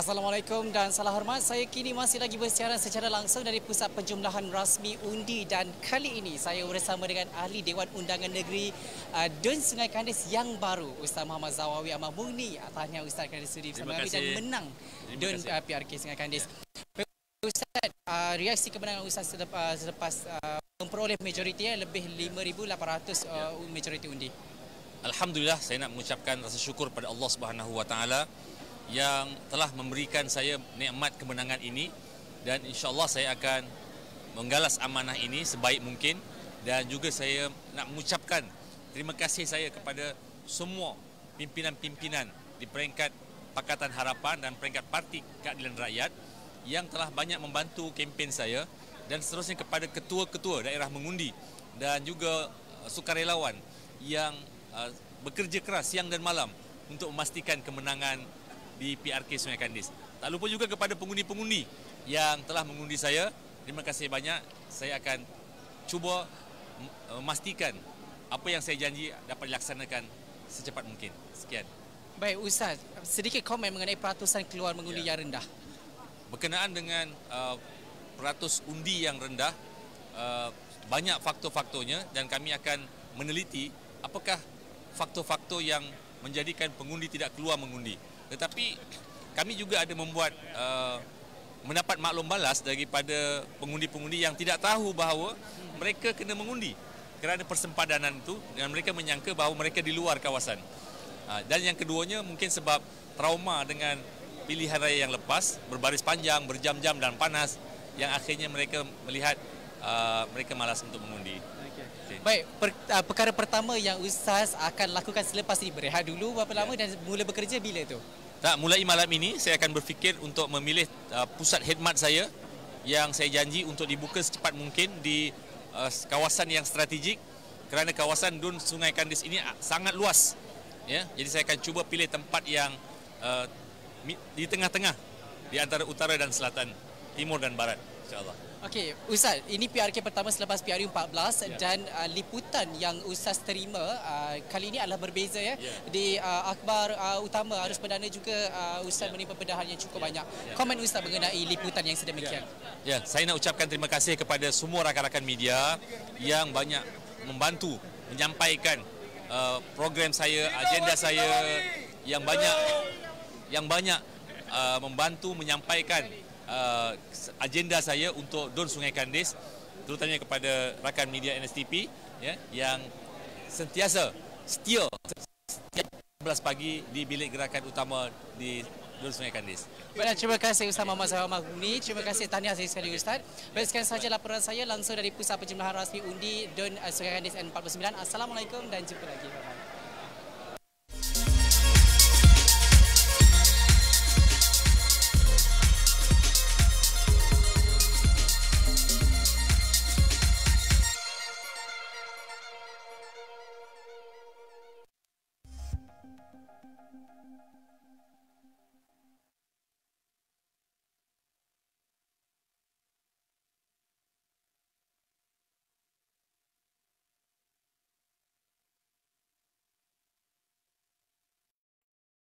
Assalamualaikum dan salam hormat. Saya kini masih lagi bersiaran secara langsung dari Pusat Penjumlahan Rasmi Undi, dan kali ini saya bersama dengan Ahli Dewan Undangan Negeri DUN Sungai Kandis yang baru, Ustaz Muhammad Zawawi Ahmad Murni. Tahniah Ustaz kerana sudi bersama kami dan menang DUN PRK Sungai Kandis. Ustaz, reaksi kemenangan Ustaz selepas memperoleh majoriti lebih 5,800 majoriti undi. Alhamdulillah, saya nak mengucapkan rasa syukur pada Allah Subhanahu Wa Taala yang telah memberikan saya nikmat kemenangan ini, dan insya-Allah saya akan menggalas amanah ini sebaik mungkin. Dan juga saya nak mengucapkan terima kasih saya kepada semua pimpinan-pimpinan di peringkat Pakatan Harapan dan peringkat Parti Keadilan Rakyat yang telah banyak membantu kempen saya, dan seterusnya kepada ketua-ketua daerah mengundi dan juga sukarelawan yang bekerja keras siang dan malam untuk memastikan kemenangan di PRK Sungai Kandis. Tak lupa juga kepada pengundi-pengundi yang telah mengundi saya. Terima kasih banyak. Saya akan cuba memastikan apa yang saya janji dapat dilaksanakan secepat mungkin. Sekian. Baik Ustaz, sedikit komen mengenai peratusan keluar mengundi yang rendah. Berkenaan dengan peratus undi yang rendah, banyak faktor-faktornya, dan kami akan meneliti apakah faktor-faktor yang menjadikan pengundi tidak keluar mengundi. Tetapi kami juga ada mendapat maklum balas daripada pengundi-pengundi yang tidak tahu bahawa mereka kena mengundi kerana persempadanan itu, dan mereka menyangka bahawa mereka di luar kawasan. Dan yang keduanya mungkin sebab trauma dengan pilihan raya yang lepas, berbaris panjang, berjam-jam dan panas, yang akhirnya mereka melihat mereka malas untuk mengundi. Baik, perkara pertama yang Ustaz akan lakukan selepas ini, berehat dulu berapa lama dan mula bekerja bila tu? Tak, mulai malam ini saya akan berfikir untuk memilih pusat khidmat saya yang saya janji untuk dibuka secepat mungkin di kawasan yang strategik, kerana kawasan DUN Sungai Kandis ini sangat luas. Ya, jadi saya akan cuba pilih tempat yang di tengah-tengah di antara utara dan selatan, timur dan barat, insya-Allah. Okey, Ustaz, ini PRK pertama selepas PRU 14 dan liputan yang Ustaz terima kali ini adalah berbeza ya. Di akhbar utama Arus Perdana juga Ustaz menerima bedahan yang cukup banyak. Komen Ustaz mengenai liputan yang sedemikian. Ya, saya nak ucapkan terima kasih kepada semua rakan-rakan media yang banyak membantu menyampaikan program saya, agenda saya, yang banyak membantu menyampaikan agenda saya untuk DUN Sungai Kandis, terutamanya kepada rakan media NSTP ya, yang sentiasa setia setiap 11 pagi di bilik gerakan utama di DUN Sungai Kandis. Baiklah, terima kasih Ustaz Muhammad Zawawi Ahmad Murni. Terima kasih, tahniah sekali Ustaz. Baik, sekian sahaja laporan saya langsung dari Pusat Penjumlahan Rasmi Undi DUN Sungai Kandis N49. Assalamualaikum dan jumpa lagi.